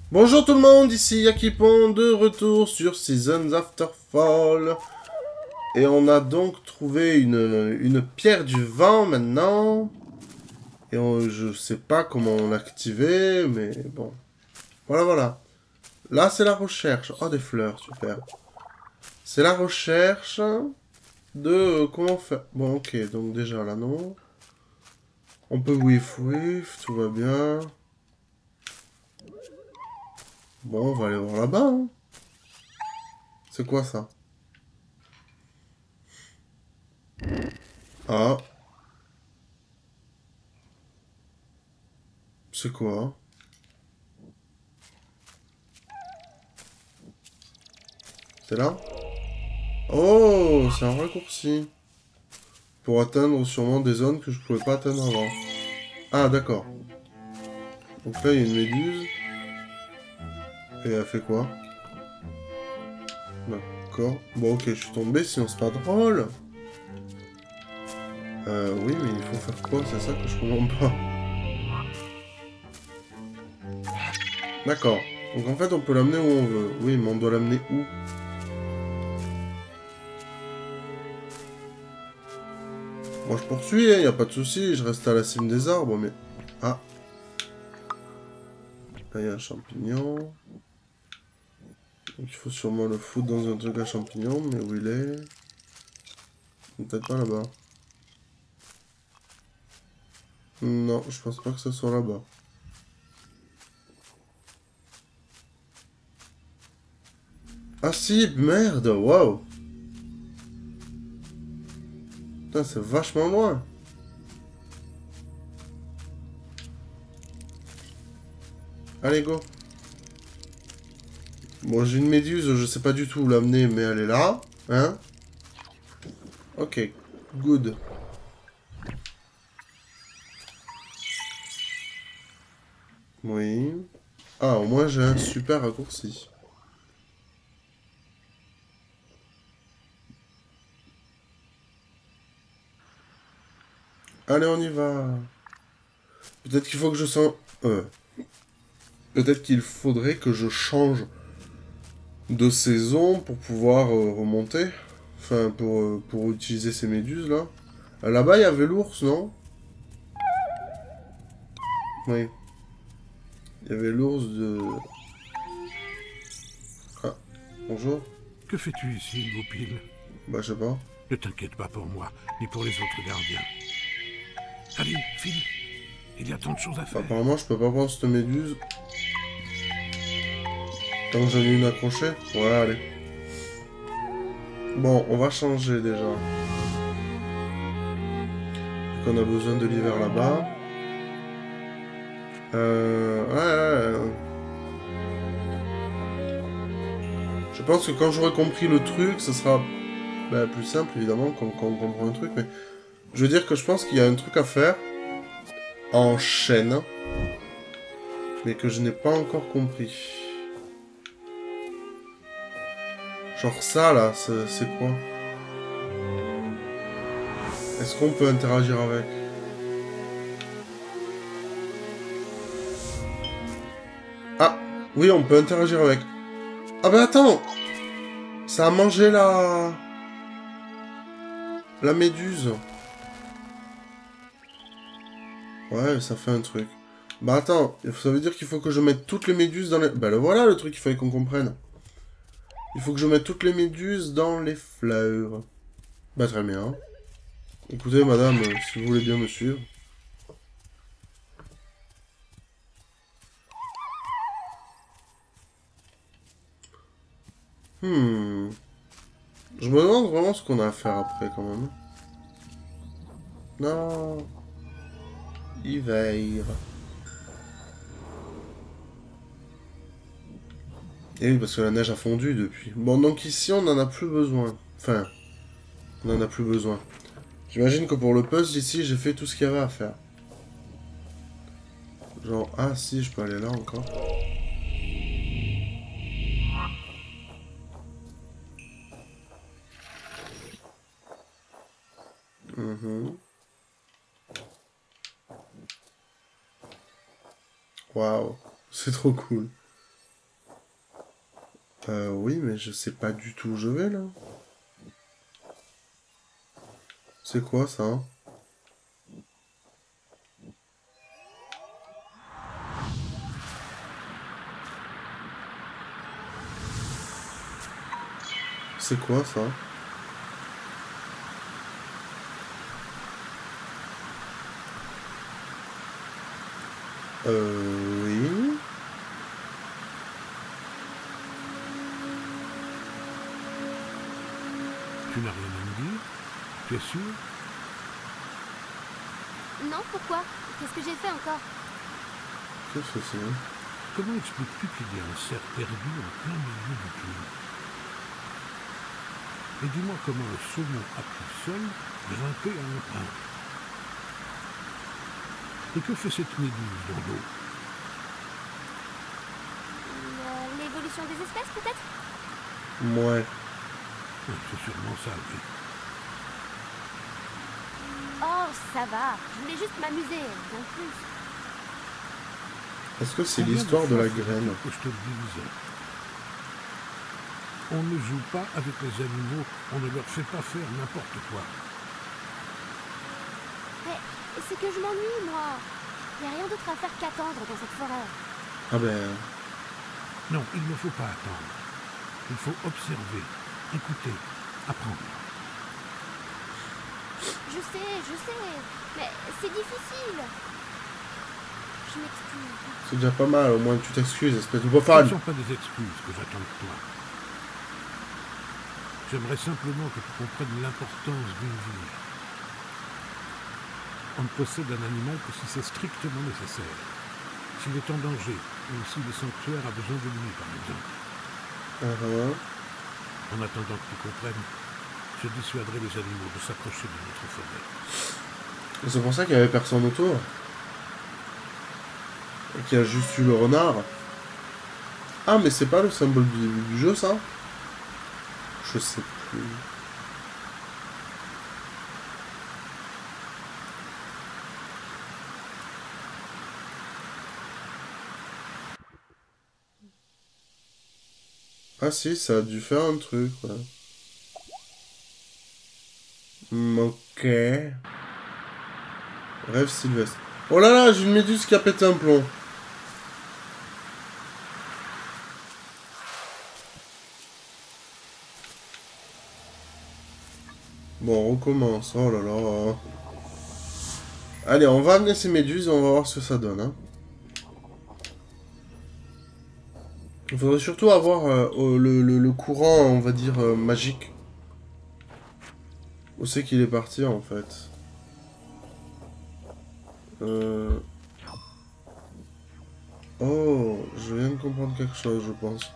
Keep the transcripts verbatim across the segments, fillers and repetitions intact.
Bonjour tout le monde, ici Yakipon, de retour sur Seasons After Fall. Et on a donc trouvé une, une pierre du vent maintenant. Et on- je sais pas comment l'activer, mais bon. Voilà, voilà. Là, c'est la recherche. Oh, des fleurs, super. C'est la recherche de euh, comment faire. Bon, ok, donc déjà là, non. On peut whiff whiff, tout va bien. Bon, on va aller voir là-bas, hein. C'est quoi ça? Ah, c'est quoi? C'est là? Oh, c'est un raccourci. Pour atteindre sûrement des zones que je pouvais pas atteindre avant. Ah, d'accord. Donc là, il y a une méduse. Et elle fait quoi? D'accord. Bon, ok, je suis tombé, sinon c'est pas drôle. Euh, oui, mais il faut faire quoi? C'est ça que je comprends pas. D'accord. Donc en fait, on peut l'amener où on veut. Oui, mais on doit l'amener où? Moi, je poursuis, hein, y a pas de souci. Je reste à la cime des arbres, mais... Ah. Là, il y a un champignon. Donc il faut sûrement le foutre dans un truc à champignons, mais où il est? Peut-être pas là-bas. Non, je pense pas que ça soit là-bas. Ah si, merde, waouh. Putain, c'est vachement loin. Allez, go. Bon, j'ai une méduse, je sais pas du tout où l'amener, mais elle est là. Hein? Ok, good. Oui. Ah, au moins j'ai un super raccourci. Allez, on y va. Peut-être qu'il faut que je sens... Euh, Peut-être qu'il faudrait que je change de saison pour pouvoir euh, remonter. Enfin, pour, euh, pour utiliser ces méduses, là. Euh, Là-bas, il y avait l'ours, non? Oui. Il y avait l'ours de... Ah, bonjour. Que fais-tu ici, Goupil? Bah, je sais pas. Ne t'inquiète pas pour moi, ni pour les autres gardiens. Allez, file. Il y a tant de choses à Bah, faire. apparemment, je peux pas prendre cette méduse. Tant que j'en ai une accrochée. Ouais, allez. Bon, on va changer déjà. Qu'on a besoin de l'hiver là-bas. Euh... Ouais, ouais, ouais. Je pense que quand j'aurai compris le truc, ce sera bah, plus simple, évidemment, quand, quand on comprend un truc. Mais je veux dire que je pense qu'il y a un truc à faire en chaîne, mais que je n'ai pas encore compris. Genre ça, là, c'est c'est quoi? Est-ce qu'on peut interagir avec? Ah, oui, on peut interagir avec. Ah bah attends! Ça a mangé la... La méduse. Ouais, ça fait un truc. Bah attends, ça veut dire qu'il faut que je mette toutes les méduses dans les... Bah le voilà le truc qu'il fallait qu'on comprenne. Il faut que je mette toutes les méduses dans les fleurs. Bah très bien. Écoutez madame, si vous voulez bien me suivre. Hmm. Je me demande vraiment ce qu'on a à faire après quand même. Non. Hiver. Et oui, parce que la neige a fondu depuis. Bon, donc ici, on n'en a plus besoin. Enfin, on n'en a plus besoin. J'imagine que pour le puzzle, ici, j'ai fait tout ce qu'il y avait à faire. Genre, ah si, je peux aller là encore. Mhm. Waouh, c'est trop cool. Euh, oui, mais je sais pas du tout où je vais, là. C'est quoi, ça, hein? C'est quoi, ça? Euh, oui. Tu n'as rien à me dire? Tu es sûr? Non, pourquoi? Qu'est-ce que j'ai fait encore? Qu'est-ce que c'est? Comment expliques-tu qu'il y a un cerf perdu en plein milieu du puits? Et dis-moi comment le saumon a pu seul grimper à un pin. Et que fait cette méduse dans l'eau? Euh, L'évolution des espèces, peut-être? Ouais. C'est sûrement ça, oui. Oh, ça va. Je voulais juste m'amuser, non plus. Est-ce que c'est Combien l'histoire de fois la faut-il graine? que je te le dise? On ne joue pas avec les animaux, on ne leur fait pas faire n'importe quoi. Mais c'est que je m'ennuie, moi. Il n'y a rien d'autre à faire qu'attendre dans cette forêt. Ah ben... Non, il ne faut pas attendre. Il faut observer, écouter, apprendre. Je sais, je sais. Mais c'est difficile. Je m'excuse. C'est déjà pas mal, au moins tu t'excuses, espèce de Ce bofane. ne sont pas des excuses que j'attends de toi. J'aimerais simplement que tu comprennes l'importance d'une vie. On ne possède un animal que si c'est strictement nécessaire. S'il est en danger, ou si le sanctuaire a besoin de lui, par exemple. Uh-huh. En attendant que tu comprennes, je dissuaderai les animaux de s'approcher de notre forêt. Et c'est pour ça qu'il y avait personne autour. Et qu'il y a juste eu le renard. Ah, mais c'est pas le symbole du, du jeu, ça? Je sais plus. Ah si, ça a dû faire un truc, ouais. Hmm, ok. Rêve sylvestre. Oh là là, j'ai une méduse qui a pété un plomb. Bon, on recommence. Oh là là. Allez, on va amener ces méduses et on va voir ce que ça donne. Hein. Il faudrait surtout avoir euh, le, le, le courant, on va dire, euh, magique. Où c'est qu'il est parti, en fait? Euh... Oh, je viens de comprendre quelque chose, je pense.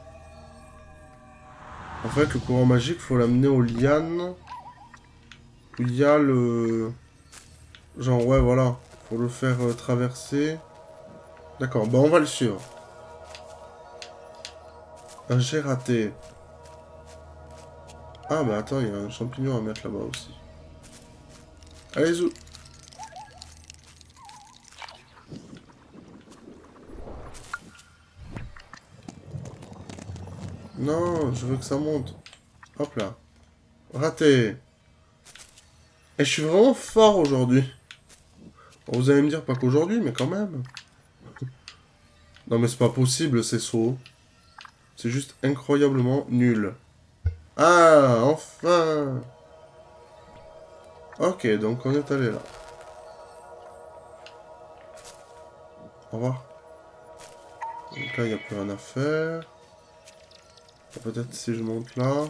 En fait, le courant magique, faut l'amener aux lianes. Où il y a le... Genre, ouais, voilà. Faut le faire euh, traverser. D'accord, bah on va le suivre. Un jet raté. Ah, bah attends, il y a un champignon à mettre là-bas aussi. Allez, zou. Non, je veux que ça monte. Hop là. Raté. Et je suis vraiment fort aujourd'hui. Bon, vous allez me dire pas qu'aujourd'hui, mais quand même. Non mais c'est pas possible, ces sauts. C'est juste incroyablement nul. Ah, enfin. Ok, donc on est allé là. Au revoir. Donc là, il n'y a plus rien à faire. Peut-être si je monte là.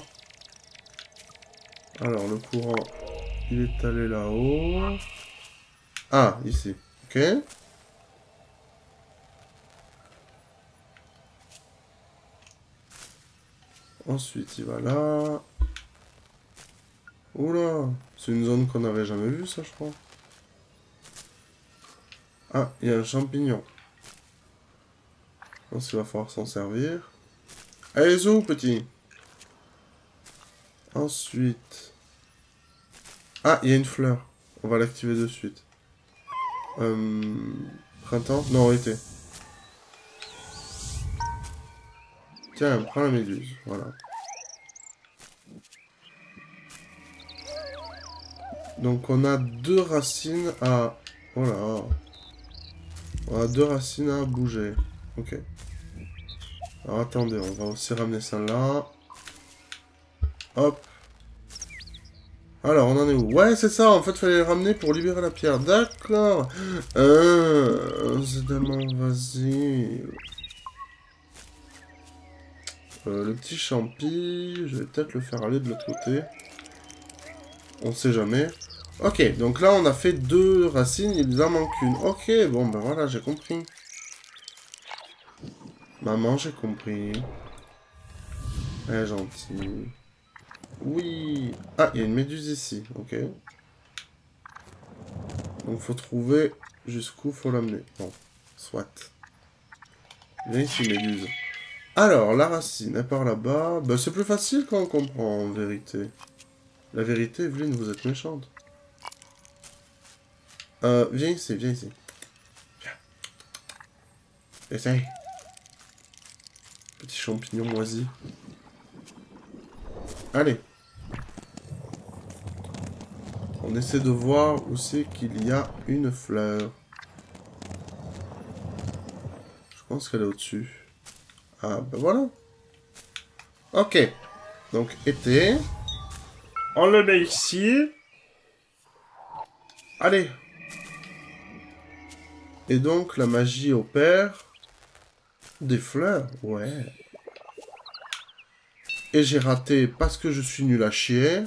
Alors, le courant, il est allé là-haut. Ah, ici. Ok. Ensuite, il va là. Oula, c'est une zone qu'on n'avait jamais vue, ça, je crois. Ah, il y a un champignon. Je pense qu'il va falloir s'en servir. Allez, zou, petit. Ensuite... Ah, il y a une fleur. On va l'activer de suite. Euh... Printemps? Non, été. Tiens, prends la méduse, voilà. Donc on a deux racines à... Oh là. On a deux racines à bouger. Ok. Alors attendez, on va aussi ramener ça là. Hop. Alors, on en est où? Ouais, c'est ça, en fait, fallait les ramener pour libérer la pierre. D'accord. Euh, c'est tellement vas-y. Euh, le petit champi, je vais peut-être le faire aller de l'autre côté. On sait jamais. Ok, donc là, on a fait deux racines, il nous en manque une. Ok, bon, ben voilà, j'ai compris. Maman, j'ai compris. Elle est gentille. Oui. Ah, il y a une méduse ici. Ok. Donc, faut trouver jusqu'où faut l'amener. Bon, soit. Viens ici, méduse. Alors, la racine, elle part là-bas. Bah, c'est plus facile quand on comprend, en vérité. La vérité, Evelyne, vous êtes méchante. Euh, viens ici, viens ici. Viens. Essaye. Petit champignon moisi. Allez. On essaie de voir où c'est qu'il y a une fleur. Je pense qu'elle est au-dessus. Ah, ben voilà. Ok. Donc, été. On le met ici. Allez. Et donc, la magie opère. Des fleurs, ouais. Et j'ai raté parce que je suis nul à chier.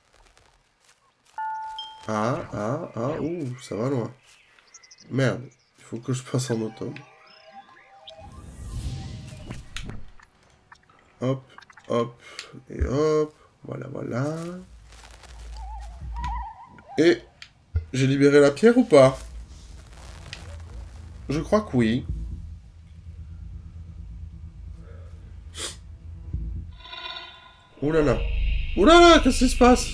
Ah, ah, ah, ouh, ça va loin. Merde, il faut que je passe en automne. Hop, hop, et hop. Voilà, voilà. Et j'ai libéré la pierre ou pas? Je crois que oui. Ouh là là. Ouh là là, qu'est-ce qui se passe?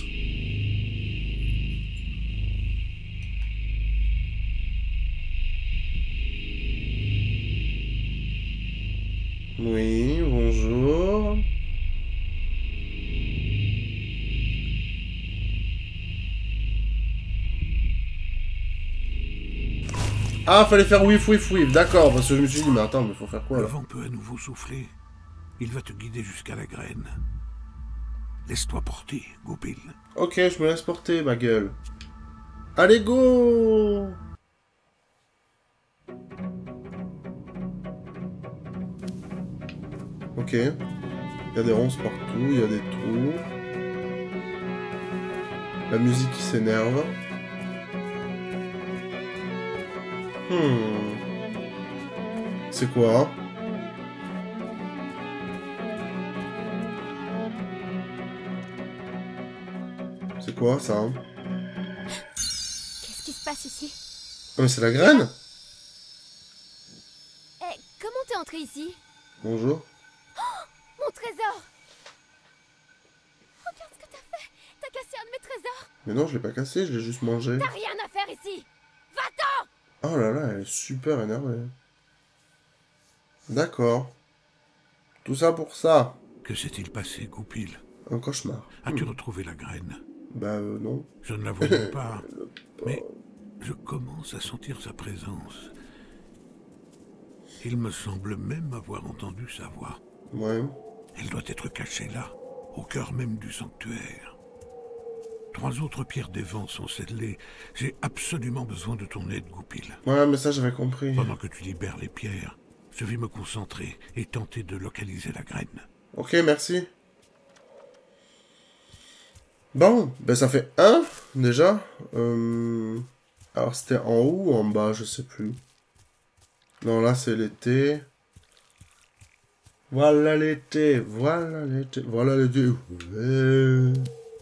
Oui, bonjour. Ah, fallait faire whiff, whiff, whiff. D'accord, parce que je me suis dit, mais attends, mais faut faire quoi, Le là? vent peut à nouveau souffler. Il va te guider jusqu'à la graine. Laisse-toi porter, Goupil. Ok, je me laisse porter, ma gueule. Allez, go! Ok. Il y a des ronces partout, il y a des trous. La musique qui s'énerve. Hmm. C'est quoi? C'est quoi, ça? Qu'est-ce qui se passe ici? Ah, mais c'est la graine? Eh, comment t'es entré ici? Bonjour. Mon trésor! Regarde ce que t'as fait! T'as cassé un de mes trésors! Mais non, je l'ai pas cassé, je l'ai juste mangé. T'as rien à faire ici! Va-t'en! Oh là là, elle est super énervée. D'accord. Tout ça pour ça. Que s'est-il passé, Goupil? Un cauchemar. As-tu Hmm. retrouvé la graine? Bah euh, non. Je ne la voyais pas, mais je commence à sentir sa présence. Il me semble même avoir entendu sa voix. Ouais. Elle doit être cachée là, au cœur même du sanctuaire. Trois autres pierres des vents sont scellées. J'ai absolument besoin de ton aide, Goupil. Ouais, mais ça j'avais compris. Pendant que tu libères les pierres, je vais me concentrer et tenter de localiser la graine. Ok, merci. Bon, ben ça fait un, déjà. Euh... Alors c'était en haut ou en bas, je sais plus. Non, là c'est l'été. Voilà l'été, voilà l'été, voilà l'été. Ouais.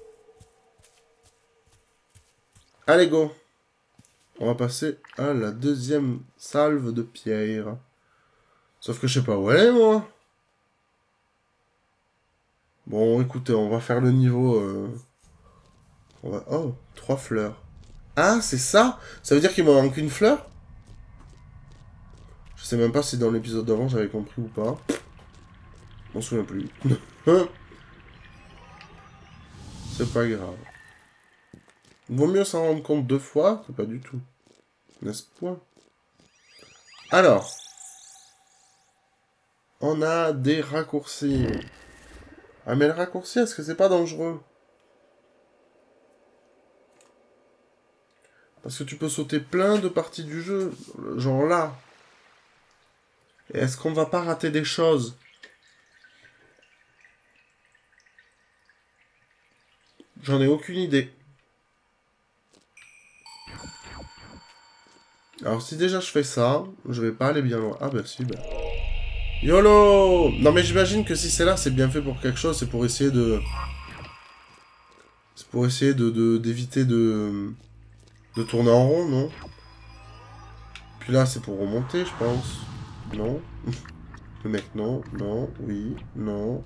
Allez, go. On va passer à la deuxième salve de pierre. Sauf que je sais pas où elle est, moi. Bon, écoutez, on va faire le niveau... Euh... On va... Oh, trois fleurs. Ah, c'est ça? Ça veut dire qu'il me manque une fleur? Je sais même pas si dans l'épisode d'avant j'avais compris ou pas. Je m'en souviens plus. C'est pas grave. Vaut mieux s'en rendre compte deux fois que pas du tout. N'est-ce point? Alors. On a des raccourcis. Ah mais le raccourci, est-ce que c'est pas dangereux? Parce que tu peux sauter plein de parties du jeu. Genre là. Et est-ce qu'on va pas rater des choses? J'en ai aucune idée. Alors si déjà je fais ça, je vais pas aller bien loin. Ah bah si, bah... YOLO! Non mais j'imagine que si c'est là, c'est bien fait pour quelque chose. C'est pour essayer de... C'est pour essayer de de- d'éviter de... De tourner en rond, non? Puis là, c'est pour remonter, je pense. Non? Le mec, non, non, oui, non.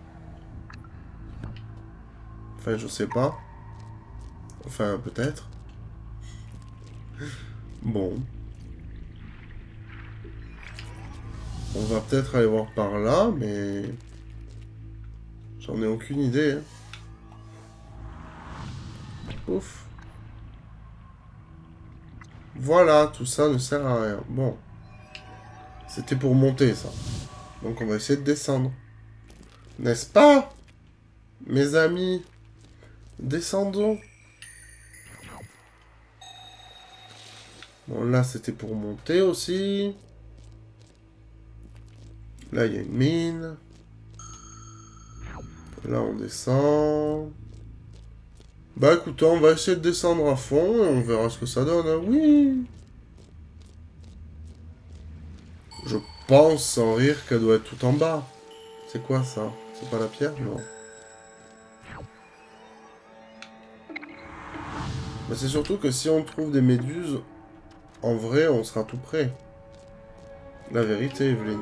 Enfin, je sais pas. Enfin, peut-être. Bon. On va peut-être aller voir par là, mais... J'en ai aucune idée. Hein. Ouf. Voilà, tout ça ne sert à rien. Bon. C'était pour monter, ça. Donc on va essayer de descendre. N'est-ce pas? Mes amis. Descendons. Bon, là, c'était pour monter aussi. Là, il y a une mine. Là, on descend. Bah, écoutez, on va essayer de descendre à fond et on verra ce que ça donne. Hein. Oui. Je pense, sans rire, qu'elle doit être tout en bas. C'est quoi, ça? C'est pas la pierre? Non. Mais c'est surtout que si on trouve des méduses, en vrai, on sera tout près. La vérité, Evelyne.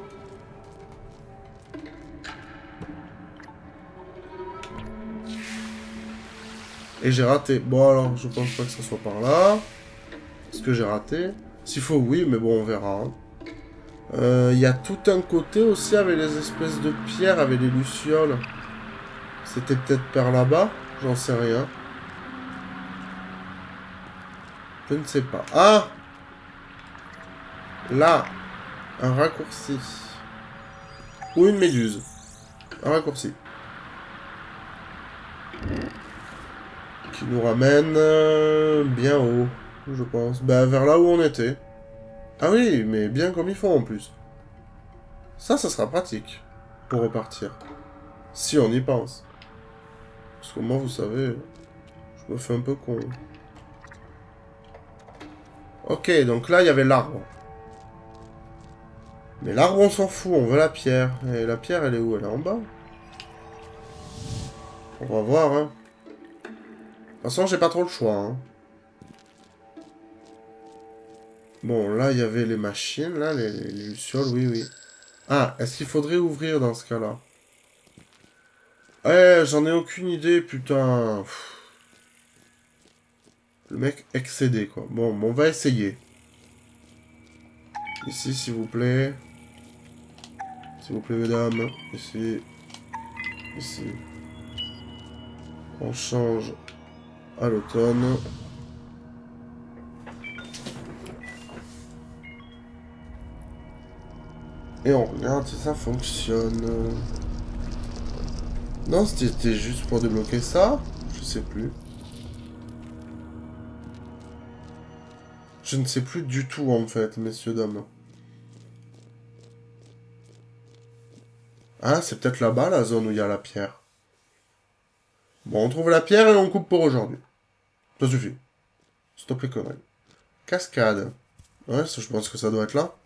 Et j'ai raté. Bon, alors, je pense pas que ça soit par là. Est-ce que j'ai raté? S'il faut, oui, mais bon, on verra. Il hein. euh, y a tout un côté aussi avec les espèces de pierres, avec les lucioles. C'était peut-être par là-bas? J'en sais rien. Je ne sais pas. Ah! Là, un raccourci. Ou une méduse. Un raccourci. Qui nous ramène euh, bien haut, je pense. Bah, vers là où on était. Ah oui, mais bien comme il faut en plus. Ça, ça sera pratique. Pour repartir. Si on y pense. Parce que moi, vous savez, je me fais un peu con. Ok, donc là, il y avait l'arbre. Mais l'arbre, on s'en fout, on veut la pierre. Et la pierre, elle est où? Elle est en bas. On va voir, hein. De toute façon, j'ai pas trop le choix, hein. Bon, là, il y avait les machines, là, les, les, les lucioles, oui, oui. Ah, est-ce qu'il faudrait ouvrir dans ce cas-là? Eh, j'en ai aucune idée, putain. Pff. Le mec excédé, quoi. Bon, bon, on va essayer. Ici, s'il vous plaît. S'il vous plaît, mesdames. Ici. Ici. On change à l'automne. Et on regarde si ça fonctionne. Non, c'était juste pour débloquer ça. Je sais plus. Je ne sais plus du tout, en fait, messieurs, dames. Ah, c'est peut-être là-bas, la zone où il y a la pierre. Bon, on trouve la pierre et on coupe pour aujourd'hui. Ça suffit. Stop les conneries. Cascade. Ouais, ça, je pense que ça doit être là.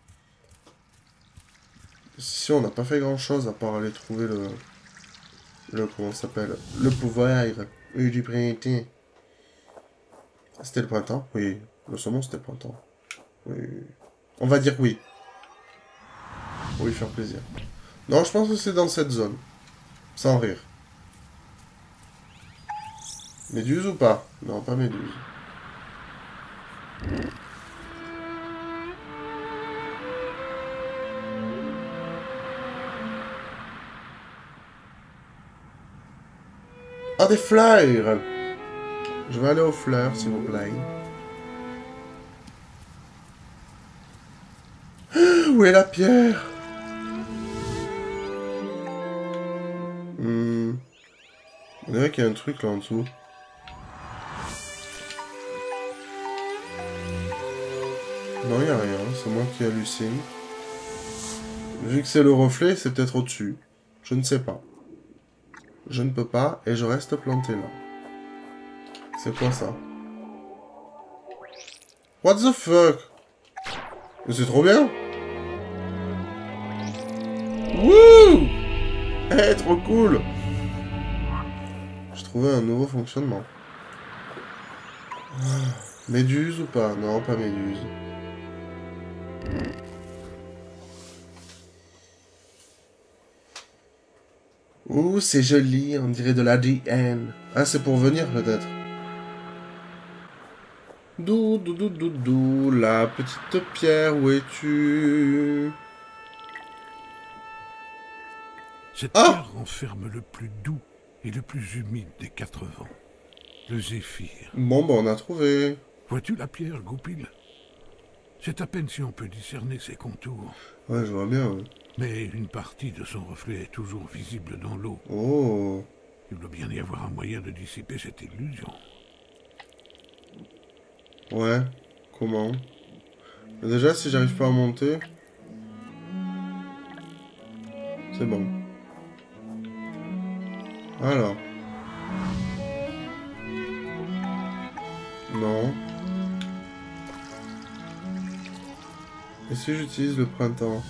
Si on n'a pas fait grand-chose à part aller trouver le... Le... Comment ça s'appelle? Le pouvoir. Oui, du printemps. C'était le printemps? Oui. Le saumon, c'était le printemps. Oui. On va dire oui. Pour lui faire plaisir. Non, je pense que c'est dans cette zone. Sans rire. Méduse ou pas? Non, pas méduse. Ah, des fleurs! Je vais aller aux fleurs, s'il vous plaît. Où est la pierre? Hmm. On dirait qu'il y a un truc là en dessous. Non, il n'y a rien, c'est moi qui hallucine. Vu que c'est le reflet, c'est peut-être au-dessus. Je ne sais pas. Je ne peux pas, et je reste planté là. C'est quoi ça? What the fuck? Mais c'est trop bien! Wouh! Eh, trop cool! J'ai trouvé un nouveau fonctionnement. Méduse ou pas? Non, pas méduse. Ouh, c'est joli, on dirait de l'A D N. Ah, c'est pour venir peut-être. Dou, dou, dou, dou, dou, la petite pierre, où es-tu? Cette Ah! pierre renferme le plus doux et le plus humide des quatre vents. Le zéphyr. Bon, bah on a trouvé. Vois-tu la pierre, Goupil? C'est à peine si on peut discerner ses contours. Ouais, je vois bien. Ouais. Mais une partie de son reflet est toujours visible dans l'eau. Oh. Il doit bien y avoir un moyen de dissiper cette illusion. Ouais. Comment? Déjà, si j'arrive pas à monter... C'est bon. Alors. Non. Et si j'utilise le printemps?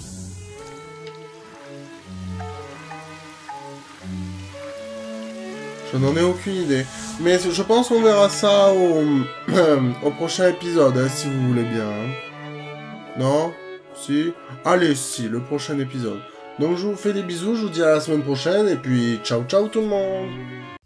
Je n'en ai aucune idée. Mais je pense qu'on verra ça au, au prochain épisode, hein, si vous voulez bien. Hein. Non? Si? Allez, si, le prochain épisode. Donc je vous fais des bisous, je vous dis à la semaine prochaine, et puis ciao ciao tout le monde!